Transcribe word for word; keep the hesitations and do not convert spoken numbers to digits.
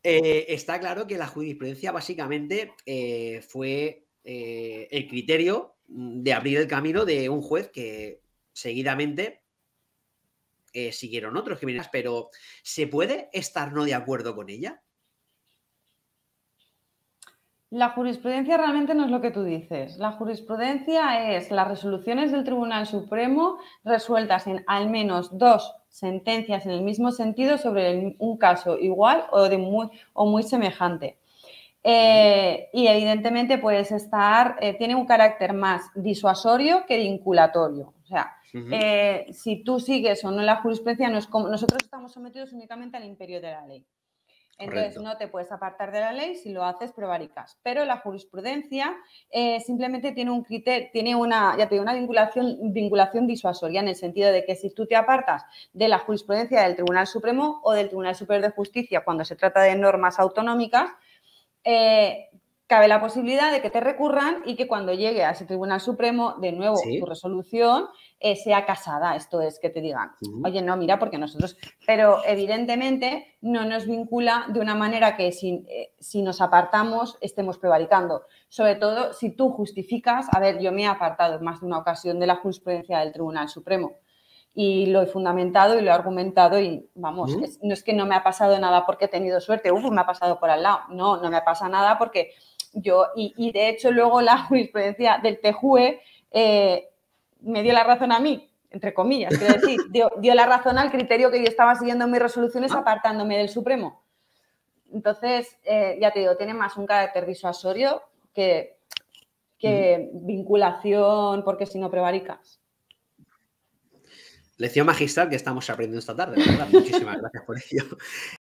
Eh, está claro que la jurisprudencia básicamente eh, fue eh, el criterio mm, de abrir el camino de un juez que seguidamente eh, siguieron otros criminales, pero ¿se puede estar no de acuerdo con ella? La jurisprudencia realmente no es lo que tú dices. La jurisprudencia es las resoluciones del Tribunal Supremo resueltas en al menos dos sentencias en el mismo sentido sobre el, un caso igual o, de muy, o muy semejante. Eh, y evidentemente puedes estar, eh, tiene un carácter más disuasorio que vinculatorio. O sea, Ujú. eh, si tú sigues o no la jurisprudencia, no es como, nosotros estamos sometidos únicamente al imperio de la ley. Entonces, Correcto. no te puedes apartar de la ley, si lo haces, prevaricas. Pero la jurisprudencia eh, simplemente tiene un criterio, tiene una, ya te digo, una vinculación, vinculación disuasoria, en el sentido de que si tú te apartas de la jurisprudencia del Tribunal Supremo o del Tribunal Superior de Justicia cuando se trata de normas autonómicas, eh, cabe la posibilidad de que te recurran y que cuando llegue a ese Tribunal Supremo, de nuevo, tu Sí. resolución eh, sea casada. Esto es, que te digan, Ujú. oye, no, mira, porque nosotros... Pero, evidentemente, no nos vincula de una manera que si, eh, si nos apartamos estemos prevaricando. Sobre todo, si tú justificas... A ver, yo me he apartado en más de una ocasión de la jurisprudencia del Tribunal Supremo y lo he fundamentado y lo he argumentado y, vamos, Ujú. es, no es que no me ha pasado nada porque he tenido suerte, uf, me ha pasado por al lado. No, no me ha pasado nada porque yo, y, y de hecho luego la jurisprudencia del T J U E eh, me dio la razón a mí, entre comillas, quiero decir, dio, dio la razón al criterio que yo estaba siguiendo en mis resoluciones Ah. apartándome del Supremo. Entonces, eh, ya te digo, tiene más un carácter disuasorio que, Ujú. que vinculación, porque si no prevaricas. Lección magistral que estamos aprendiendo esta tarde, la verdad. Muchísimas gracias por ello.